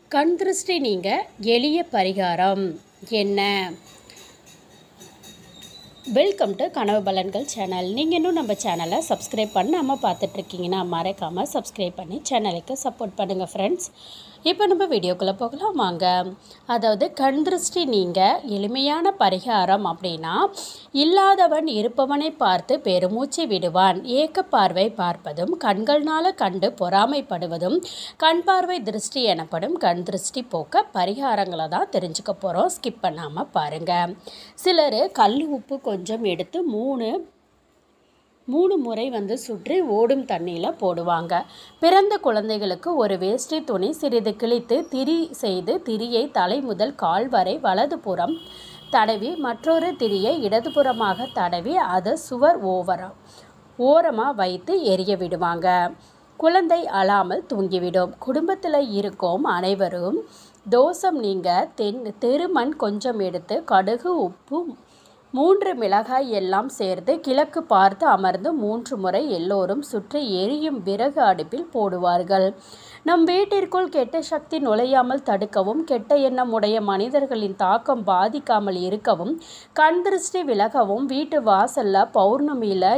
கண் திருஷ்டி நீங்க எளிய பரிகாரம் என்ன? வெல்கம் டு கனவு பலன்கள் சேனல். நீங்கள் இன்னும் நம்ம சேனலை சப்ஸ்கிரைப் பண்ணாமல் பார்த்துட்ருக்கீங்கன்னா மறக்காமல் சப்ஸ்கிரைப் பண்ணி சேனலுக்கு சப்போர்ட் பண்ணுங்கள் ஃப்ரெண்ட்ஸ். இப்போ நம்ம வீடியோக்குள்ளே போகலாம் வாங்க. அதாவது கண் திருஷ்டி நீங்கள் எளிமையான பரிகாரம் அப்படின்னா, இல்லாதவன் இருப்பவனை பார்த்து பெருமூச்சு விடுவான், ஏக்க பார்வை பார்ப்பதும், கண்கள்னால கண்டு பொறாமைப்படுவதும் கண் பார்வை திருஷ்டி எனப்படும். கண் திருஷ்டி போக்க பரிகாரங்களை தான் தெரிஞ்சுக்க போகிறோம். ஸ்கிப் பண்ணாமல் பாருங்கள். சிலர் கல் உப்பு கொஞ்சம் எடுத்து மூணு முறை சுற்றி ஓடும் தண்ணியில் போடுவாங்க. பிறந்த குழந்தைகளுக்கு ஒரு வேஷ்டி துணி சிறிது கிழித்து திரி செய்து திரியை தலை முதல் கால் வரை வலது புறம் தடவி மற்றொரு திரியை இடதுபுறமாக தடவி அதை சுவர் ஓரமாக வைத்து எரிய விடுவாங்க. குழந்தை அழாமல் தூங்கிவிடும். குடும்பத்தில் இருக்கும் அனைவரும் தோஷம் நீங்க தெருமண் கொஞ்சம் எடுத்து கடுகு உப்பு 3 மிளகாய் எல்லாம் சேர்த்து கிழக்கு பார்த்து அமர்ந்து 3 முறை எல்லோரும் சுற்றி எரியும் விறகு அடுப்பில் போடுவார்கள். நம் வீட்டிற்குள் கெட்ட சக்தி நுழையாமல் தடுக்கவும், கெட்ட எண்ணம் உடைய மனிதர்களின் தாக்கம் பாதிக்காமல் இருக்கவும், கண் திருஷ்டி விலகவும் வீட்டு வாசல்ல பௌர்ணமியில்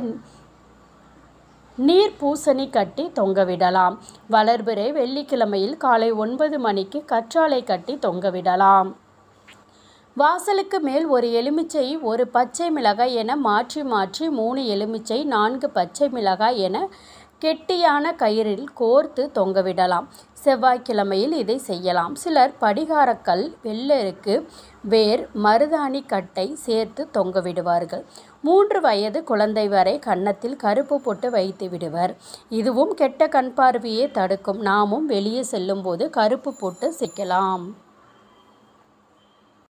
நீர் பூசணி கட்டி தொங்கவிடலாம். வளர்பிறை வெள்ளிக்கிழமையில் காலை 9 மணிக்கு கற்றாழை கட்டி தொங்கவிடலாம். வாசலுக்கு மேல் ஒரு எலுமிச்சை 1 பச்சை மிளகாய் என மாற்றி 3 எலுமிச்சை 4 பச்சை மிளகாய் என கெட்டியான கயிறில் கோர்த்து தொங்கவிடலாம். செவ்வாய்க்கிழமையில் இதை செய்யலாம். சிலர் படிகாரக்கல், வெள்ளருக்கு வேர், மருதாணி கட்டை சேர்த்து தொங்கவிடுவார்கள். 3 வயது குழந்தை வரை கன்னத்தில் கருப்பு பொட்டு வைத்து விடுவர். இதுவும் கெட்ட கண் பார்வையை தடுக்கும். நாமும் வெளியே செல்லும் போது கருப்பு பொட்டு சிக்கலாம்.